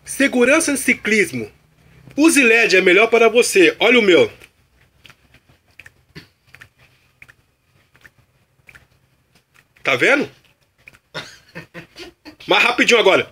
Segurança no ciclismo. Use LED, é melhor para você. Olha o meu. Tá vendo? Mais rapidinho agora.